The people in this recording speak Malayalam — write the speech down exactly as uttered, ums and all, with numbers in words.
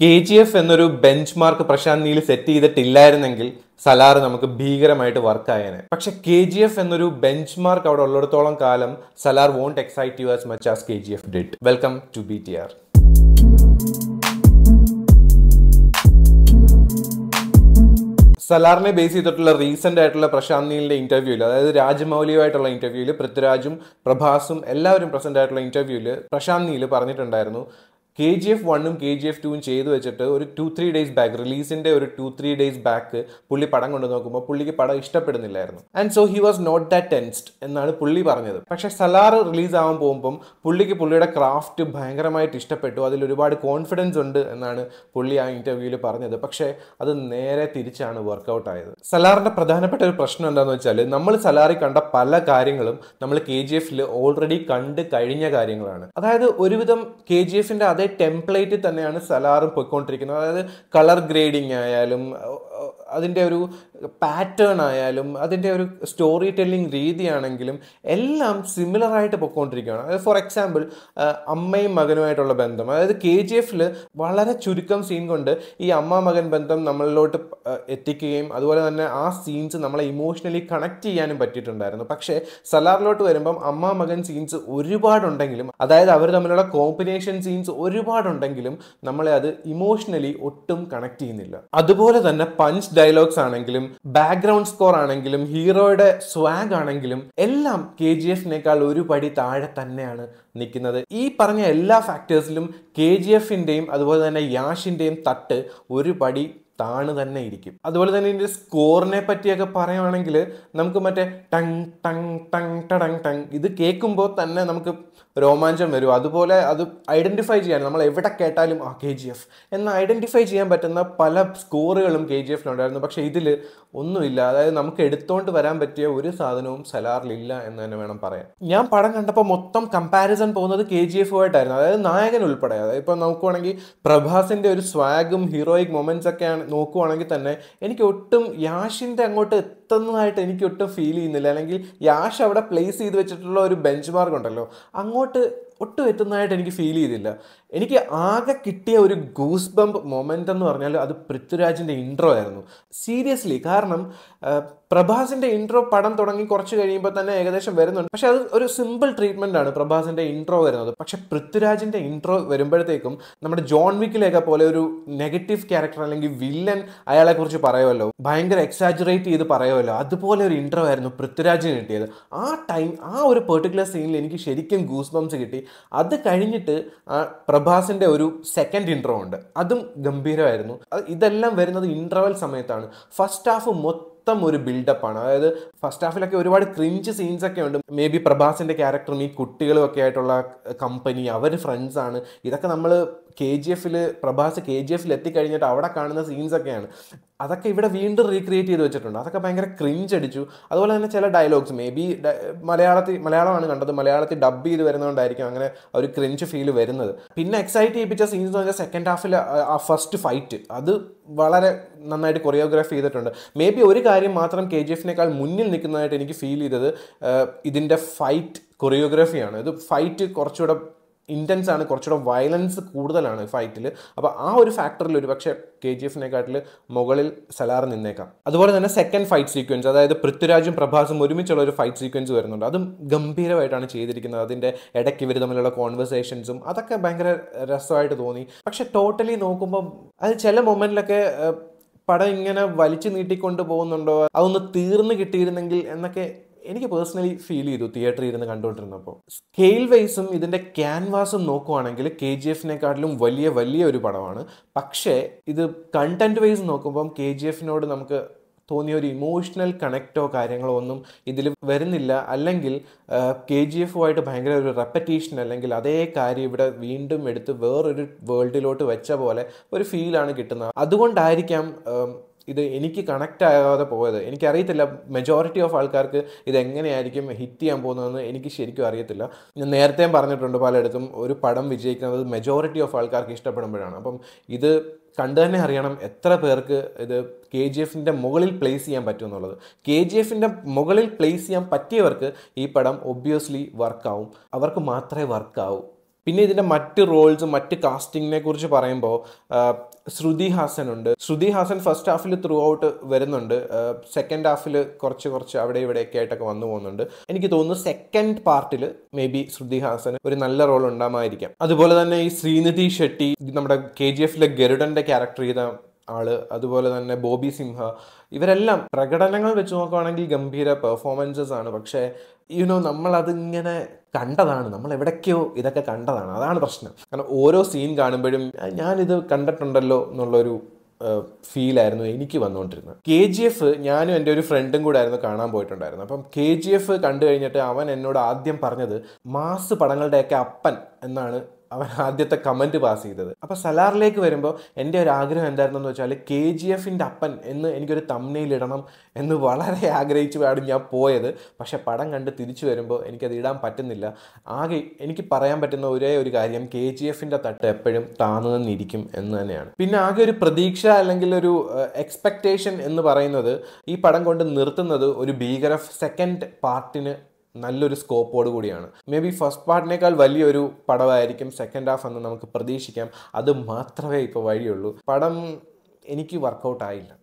കെ ജി എഫ് എന്നൊരു benchmark Prashanth Neel set ചെയ്തിട്ടില്ലായിരുന്നെങ്കിൽ സലാർ നമുക്ക് ഭീകരമായിട്ട് വർക്കായേനെ. പക്ഷെ കെ ജി എഫ് എന്നൊരു ബെഞ്ച് മാർക്ക് അവിടെ ഉള്ളിടത്തോളം കാലം Salaar won't excite you as much as K G F did. Welcome to B T R. സലാറിനെ ബേസ് ചെയ്തിട്ടുള്ള റീസെന്റ് ആയിട്ടുള്ള പ്രശാന്ത് നീലിന്റെ ഇന്റർവ്യൂല്, അതായത് രാജമൗലിയുമായിട്ടുള്ള ഇന്റർവ്യൂല് പൃഥ്വിരാജും പ്രഭാസും എല്ലാവരും പ്രസന്റ് ആയിട്ടുള്ള ഇന്റർവ്യൂല് പ്രശാന്ത് നീൽ പറഞ്ഞിട്ടുണ്ടായിരുന്നു, കെ ജി എഫ് വണ്ണും കെ ജി എഫ് ടൂവും ചെയ്തു വെച്ചിട്ട് ഒരു ടു ത്രീ ഡേയ്സ് ബാക്ക് റിലീസിന്റെ ഒരു ടു ത്രീ ഡേയ്സ് ബാക്ക് പുള്ളി പടം കൊണ്ട് നോക്കുമ്പോൾ പുള്ളിക്ക് പടം ഇഷ്ടപ്പെടുന്നില്ലായിരുന്നു. And so he was not that tensed എന്നാണ് പുള്ളി പറഞ്ഞത്. പക്ഷെ സലാർ റിലീസ് ആവാൻ പോകുമ്പം പുള്ളിക്ക് പുള്ളിയുടെ ക്രാഫ്റ്റ് ഭയങ്കരമായിട്ട് ഇഷ്ടപ്പെട്ടു, അതിൽ ഒരുപാട് കോൺഫിഡൻസ് ഉണ്ട് എന്നാണ് പുള്ളി ആ ഇന്റർവ്യൂവിൽ പറഞ്ഞത്. പക്ഷേ അത് നേരെ തിരിച്ചാണ് വർക്കൗട്ട് ആയത്. സലാറിന്റെ പ്രധാനപ്പെട്ട ഒരു പ്രശ്നം എന്താണെന്ന് വെച്ചാൽ, നമ്മൾ സലാറിൽ കണ്ട പല കാര്യങ്ങളും നമ്മൾ കെ ജി എഫിൽ ഓൾറെഡി കണ്ട് കഴിഞ്ഞ കാര്യങ്ങളാണ്. അതായത് ഒരുവിധം കെ ജി എഫിന്റെ അതേ ടെംപ്ലേറ്റിൽ തന്നെയാണ് സലാറും പോയിക്കൊണ്ടിരിക്കുന്നത്. അതായത് കളർ ഗ്രേഡിങ് ആയാലും അതിൻ്റെ ഒരു പാറ്റേൺ ആയാലും അതിൻ്റെ ഒരു സ്റ്റോറി ടെല്ലിംഗ് രീതിയാണെങ്കിലും എല്ലാം സിമിലർ ആയിട്ട് പൊയ്ക്കൊണ്ടിരിക്കുകയാണ്. അതായത് ഫോർ എക്സാമ്പിൾ അമ്മയും മകനുമായിട്ടുള്ള ബന്ധം, അതായത് കെ ജി എഫിൽ വളരെ ചുരുക്കം സീൻ കൊണ്ട് ഈ അമ്മ മകൻ ബന്ധം നമ്മളിലോട്ട് എത്തിക്കുകയും അതുപോലെ തന്നെ ആ സീൻസ് നമ്മളെ ഇമോഷണലി കണക്ട് ചെയ്യാനും പറ്റിയിട്ടുണ്ടായിരുന്നു. പക്ഷേ സലാറിലോട്ട് വരുമ്പം അമ്മ മകൻ സീൻസ് ഒരുപാടുണ്ടെങ്കിലും, അതായത് അവർ തമ്മിലുള്ള കോമ്പിനേഷൻ സീൻസ് ഒരുപാടുണ്ടെങ്കിലും നമ്മളെ അത് ഇമോഷണലി ഒട്ടും കണക്ട് ചെയ്യുന്നില്ല. അതുപോലെ തന്നെ പഞ്ച് ഡയലോഗ്സ് ആണെങ്കിലും ബാക്ക്ഗ്രൗണ്ട് സ്കോർ ആണെങ്കിലും ഹീറോയുടെ സ്വാഗ് ആണെങ്കിലും എല്ലാം കെ ജി എഫിനേക്കാൾ ഒരു പടി താഴെ തന്നെയാണ് നിൽക്കുന്നത്. ഈ പറഞ്ഞ എല്ലാ ഫാക്ടേഴ്സിലും കെ ജി എഫിന്റെയും അതുപോലെ തന്നെ യാഷിന്റെയും തട്ട് ഒരു പടി താണ് തന്നെ ഇരിക്കും. അതുപോലെ തന്നെ ഇതിന്റെ സ്കോറിനെ പറ്റിയൊക്കെ പറയുകയാണെങ്കിൽ നമുക്ക് മറ്റേ ടങ് ടങ് ടങ് ടങ് ടങ് ഇത് കേൾക്കുമ്പോൾ തന്നെ നമുക്ക് രോമാഞ്ചം വരും. അതുപോലെ അത് ഐഡന്റിഫൈ ചെയ്യാൻ നമ്മൾ എവിടെ കേട്ടാലും ആ കെ ജി എഫ് എന്ന് ഐഡന്റിഫൈ ചെയ്യാൻ പറ്റുന്ന പല സ്കോറുകളും കെ ജി എഫിലുണ്ടായിരുന്നു. പക്ഷെ ഇതിൽ ഒന്നുമില്ല. അതായത് നമുക്ക് എടുത്തോണ്ട് വരാൻ പറ്റിയ ഒരു സാധനവും സലാറിലില്ല എന്ന് തന്നെ വേണം പറയാൻ. ഞാൻ പടം കണ്ടപ്പോൾ മൊത്തം കമ്പാരിസൺ പോകുന്നത് കെ ജി എഫുമായിട്ടായിരുന്നു, അതായത് നായകൻ ഉൾപ്പെടെ. അതായത് ഇപ്പം നോക്കുവാണെങ്കിൽ പ്രഭാസിന്റെ ഒരു സ്വാഗും ഹീറോയിക് മൊമെന്റ്സ് ഒക്കെയാണ് നോക്കുവാണെങ്കിൽ തന്നെ എനിക്ക് ഒട്ടും യാഷിന്റെ അങ്ങോട്ട് എത്തുന്നതായിട്ട് എനിക്ക് ഒട്ടും ഫീൽ ചെയ്യുന്നില്ല. അല്ലെങ്കിൽ യാഷ് അവിടെ പ്ലേസ് ചെയ്ത് വെച്ചിട്ടുള്ള ഒരു ബെഞ്ച് മാർക്ക് ഉണ്ടല്ലോ, അങ്ങോട്ട് ഒട്ടും എത്തുന്നതായിട്ട് എനിക്ക് ഫീൽ ചെയ്തില്ല. എനിക്ക് ആകെ കിട്ടിയ ഒരു ഗൂസ് ബംപ് മൊമെന്റ് എന്ന് പറഞ്ഞാൽ അത് പൃഥ്വിരാജിന്റെ ഇൻട്രോ ആയിരുന്നു. സീരിയസ്ലി. കാരണം പ്രഭാസിന്റെ ഇൻട്രോ പടം തുടങ്ങി കുറച്ച് കഴിയുമ്പോൾ തന്നെ ഏകദേശം വരുന്നുണ്ട്. പക്ഷെ അത് ഒരു സിമ്പിൾ ട്രീറ്റ്മെന്റ് ആണ് പ്രഭാസിന്റെ ഇൻട്രോ വരുന്നത്. പക്ഷെ പൃഥ്വിരാജിന്റെ ഇൻട്രോ വരുമ്പോഴത്തേക്കും നമ്മുടെ ജോൺ വിക്കിലേക്ക് പോലെ ഒരു നെഗറ്റീവ് ക്യാരക്ടർ അല്ലെങ്കിൽ വില്ലൻ അയാളെ കുറിച്ച് പറയുമല്ലോ, ഭയങ്കര എക്സാജറേറ്റ് ചെയ്ത് പറയുമല്ലോ, അതുപോലെ ഒരു ഇൻട്രോ ആയിരുന്നു പൃഥ്വിരാജിന് കിട്ടിയത്. ആ ടൈം ആ ഒരു പെർട്ടിക്കുലർ സീനിൽ എനിക്ക് ശരിക്കും ഗൂസ് ബംസ് കിട്ടി. അത് കഴിഞ്ഞിട്ട് പ്രഭാസിന്റെ ഒരു സെക്കൻഡ് ഇൻട്രോ ഉണ്ട്, അതും ഗംഭീരമായിരുന്നു. ഇതെല്ലാം വരുന്നത് ഇന്റർവെൽ സമയത്താണ്. ഫസ്റ്റ് ഹാഫ് മൊത്തം ഒരു ബിൽഡപ്പ് ആണ്. അതായത് ഫസ്റ്റ് ഹാഫിലൊക്കെ ഒരുപാട് ക്രിഞ്ച് സീൻസ് ഒക്കെ ഉണ്ട്. മേ ബി പ്രഭാസിന്റെ ക്യാരക്ടറും ഈ കുട്ടികളും ഒക്കെ ആയിട്ടുള്ള കമ്പനി, അവർ ഫ്രണ്ട്സ് ആണ്. ഇതൊക്കെ നമ്മൾ കെ ജി എഫിൽ പ്രഭാസ് കെ ജി എഫിൽ എത്തിക്കഴിഞ്ഞിട്ട് അവിടെ കാണുന്ന സീൻസ് ഒക്കെയാണ്. അതൊക്കെ ഇവിടെ വീണ്ടും റീക്രിയേറ്റ് ചെയ്ത് വെച്ചിട്ടുണ്ട്. അതൊക്കെ ഭയങ്കര ക്രിഞ്ച് അടിച്ചു. അതുപോലെ തന്നെ ചില ഡയലോഗ്സ് മേ ബി മലയാളത്തിൽ മലയാളമാണ് കണ്ടത്, മലയാളത്തിൽ ഡബ് ചെയ്ത് വരുന്നതുകൊണ്ടായിരിക്കും അങ്ങനെ ഒരു ക്രിഞ്ച് ഫീൽ വരുന്നത്. പിന്നെ എക്സൈറ്റ് ചെയ്യിപ്പിച്ച സീൻസ് എന്ന് പറഞ്ഞാൽ സെക്കൻഡ് ഹാഫിൽ ആ ഫസ്റ്റ് ഫൈറ്റ്, അത് വളരെ നന്നായിട്ട് കൊറിയോഗ്രാഫ് ചെയ്തിട്ടുണ്ട്. മേ ബി ഒരു കാര്യം മാത്രം കെ ജി എഫിനേക്കാൾ മുന്നിൽ നിൽക്കുന്നതായിട്ട് എനിക്ക് ഫീൽ ചെയ്തത് ഇതിൻ്റെ ഫൈറ്റ് കൊറിയോഗ്രാഫിയാണ്. ഇത് ഫൈറ്റ് കുറച്ചുകൂടെ ഇൻറ്റൻസ് ആണ്, കുറച്ചുകൂടെ വയലൻസ് കൂടുതലാണ് ഫൈറ്റിൽ. അപ്പോൾ ആ ഒരു ഫാക്ടറിൽ ഒരു പക്ഷേ കെ ജി എഫിനെക്കാട്ടിൽ മുകളിൽ സലാർ നിന്നേക്കാം. അതുപോലെ തന്നെ സെക്കൻഡ് ഫൈറ്റ് സീക്വൻസ്, അതായത് പൃഥ്വിരാജും പ്രഭാസും ഒരുമിച്ചുള്ള ഒരു ഫൈറ്റ് സീക്വൻസ് വരുന്നുണ്ട്. അതും ഗംഭീരമായിട്ടാണ് ചെയ്തിരിക്കുന്നത്. അതിൻ്റെ ഇടയ്ക്ക് ഇവർ തമ്മിലുള്ള കോൺവെർസേഷൻസും അതൊക്കെ ഭയങ്കര രസമായിട്ട് തോന്നി. പക്ഷെ ടോട്ടലി നോക്കുമ്പോൾ അത് ചില മൊമെന്റിലൊക്കെ പടം ഇങ്ങനെ വലിച്ചു നീട്ടിക്കൊണ്ട് പോകുന്നുണ്ടോ, അതൊന്ന് തീർന്ന് കിട്ടിയിരുന്നെങ്കിൽ എന്നൊക്കെ എനിക്ക് പേഴ്സണലി ഫീൽ ചെയ്തു തിയേറ്ററിൽ ഇരുന്ന് കണ്ടുകൊണ്ടിരുന്നപ്പോൾ. സ്കെയിൽ വൈസും ഇതിൻ്റെ ക്യാൻവാസും നോക്കുവാണെങ്കിൽ കെ ജി എഫിനെക്കാട്ടിലും വലിയ വലിയ ഒരു പടമാണ്. പക്ഷേ ഇത് കണ്ടന്റ് വൈസ് നോക്കുമ്പം കെ ജി എഫിനോട് നമുക്ക് തോന്നിയ ഒരു ഇമോഷണൽ കണക്റ്റോ കാര്യങ്ങളോ ഒന്നും ഇതിൽ വരുന്നില്ല. അല്ലെങ്കിൽ കെ ജി എഫുമായിട്ട് ഭയങ്കര ഒരു റെപ്പറ്റീഷൻ, അല്ലെങ്കിൽ അതേ കാര്യം ഇവിടെ വീണ്ടും എടുത്ത് വേറൊരു വേൾഡിലോട്ട് വെച്ച പോലെ ഒരു ഫീലാണ് കിട്ടുന്നത്. അതുകൊണ്ടായിരിക്കാം ഇത് എനിക്ക് കണക്റ്റ് ആകാതെ പോയത്. എനിക്കറിയത്തില്ല മെജോറിറ്റി ഓഫ് ആൾക്കാർക്ക് ഇതെങ്ങനെയായിരിക്കും ഹിറ്റ് ചെയ്യാൻ പോകുന്നതെന്ന് എനിക്ക് ശരിക്കും അറിയത്തില്ല. ഞാൻ നേരത്തെയും പറഞ്ഞിട്ടുണ്ട് പലയിടത്തും, ഒരു പടം വിജയിക്കുന്നത് മെജോറിറ്റി ഓഫ് ആൾക്കാർക്ക് ഇഷ്ടപ്പെടുമ്പോഴാണ്. അപ്പം ഇത് കണ്ടു തന്നെ അറിയണം എത്ര പേർക്ക് ഇത് കെ ജി എഫിൻ്റെ മുകളിൽ പ്ലേസ് ചെയ്യാൻ പറ്റും എന്നുള്ളത്. കെ ജി എഫിൻ്റെ മുകളിൽ പ്ലേസ് ചെയ്യാൻ പറ്റിയവർക്ക് ഈ പടം ഒബ്വിയസ്ലി വർക്കാവും, അവർക്ക് മാത്രമേ വർക്കാവൂ. പിന്നെ ഇതിൻ്റെ മറ്റ് റോൾസ് മറ്റ് കാസ്റ്റിങ്ങിനെ കുറിച്ച് പറയുമ്പോൾ ശ്രുതി ഹാസൻ ഉണ്ട്. ശ്രുതി ഹാസൻ ഫസ്റ്റ് ഹാഫിൽ ത്രൂ ഔട്ട് വരുന്നുണ്ട്, സെക്കൻഡ് ഹാഫിൽ കുറച്ച് കുറച്ച് അവിടെ ഇവിടെയൊക്കെ ആയിട്ടൊക്കെ വന്നു പോകുന്നുണ്ട്. എനിക്ക് തോന്നുന്നു സെക്കൻഡ് പാർട്ടിൽ മേ ബി ശ്രുതി ഹാസൻ ഒരു നല്ല റോൾ ഉണ്ടാകുമായിരിക്കാം. അതുപോലെ തന്നെ ഈ ശ്രീനിധി ഷെട്ടി നമ്മുടെ കെ ജി എഫിലെ ഗരുഡന്റെ ക്യാരക്ടർ ചെയ്ത ആള്, അതുപോലെ തന്നെ ബോബി സിംഹ, ഇവരെല്ലാം പ്രകടനങ്ങൾ വെച്ച് നോക്കുകയാണെങ്കിൽ ഗംഭീര പെർഫോമൻസസ് ആണ്. പക്ഷേ യുനോ നമ്മളതിങ്ങനെ കണ്ടതാണ്, നമ്മൾ എവിടേക്കോ ഇതൊക്കെ കണ്ടതാണ്, അതാണ് പ്രശ്നം. കാരണം ഓരോ സീൻ കാണുമ്പോഴും ഞാനിത് കണ്ടിട്ടുണ്ടല്ലോ എന്നുള്ളൊരു ഫീലായിരുന്നു എനിക്ക് വന്നുകൊണ്ടിരുന്നത്. കെ ജി എഫ് ഞാനും എൻ്റെ ഒരു ഫ്രണ്ടും കൂടെ ആയിരുന്നു കാണാൻ പോയിട്ടുണ്ടായിരുന്നു. അപ്പം കെ ജി എഫ് കണ്ടു കഴിഞ്ഞിട്ട് അവൻ എന്നോട് ആദ്യം പറഞ്ഞത് മാസ് പടങ്ങളുടെയൊക്കെ അപ്പൻ എന്നാണ് അവൻ ആദ്യത്തെ കമൻറ്റ് പാസ് ചെയ്തത്. അപ്പോൾ സലാറിലേക്ക് വരുമ്പോൾ എൻ്റെ ഒരു ആഗ്രഹം എന്തായിരുന്നെന്ന് വെച്ചാൽ കെ ജി എഫിൻ്റെ അപ്പൻ എന്ന് എനിക്കൊരു തംബ്നെയിൽ ഇടണം എന്ന് വളരെ ആഗ്രഹിച്ചു ആണ് ഞാൻ പോയത്. പക്ഷെ പടം കണ്ട് തിരിച്ചു വരുമ്പോൾ എനിക്കത് ഇടാൻ പറ്റുന്നില്ല. ആകെ എനിക്ക് പറയാൻ പറ്റുന്ന ഒരേ ഒരു കാര്യം കെ ജി എഫിൻ്റെ തട്ട് എപ്പോഴും താന്നു നിന്നിരിക്കും എന്ന് തന്നെയാണ്. പിന്നെ ആകെ ഒരു പ്രതീക്ഷ അല്ലെങ്കിൽ ഒരു എക്സ്പെക്റ്റേഷൻ എന്ന് പറയുന്നത് ഈ പടം കൊണ്ട് നിർത്തുന്നത് ഒരു ഭീകര സെക്കൻഡ് പാർട്ടിന് നല്ലൊരു സ്കോപ്പോട് കൂടിയാണ്. മേ ബി ഫസ്റ്റ് പാർട്ടിനേക്കാൾ വലിയൊരു പടമായിരിക്കും സെക്കൻഡ് ഹാഫ് എന്ന് നമുക്ക് പ്രതീക്ഷിക്കാം. അത് മാത്രമേ ഇപ്പോൾ വഴിയുള്ളൂ. പടം എനിക്ക് വർക്കൗട്ട് ആയില്ല.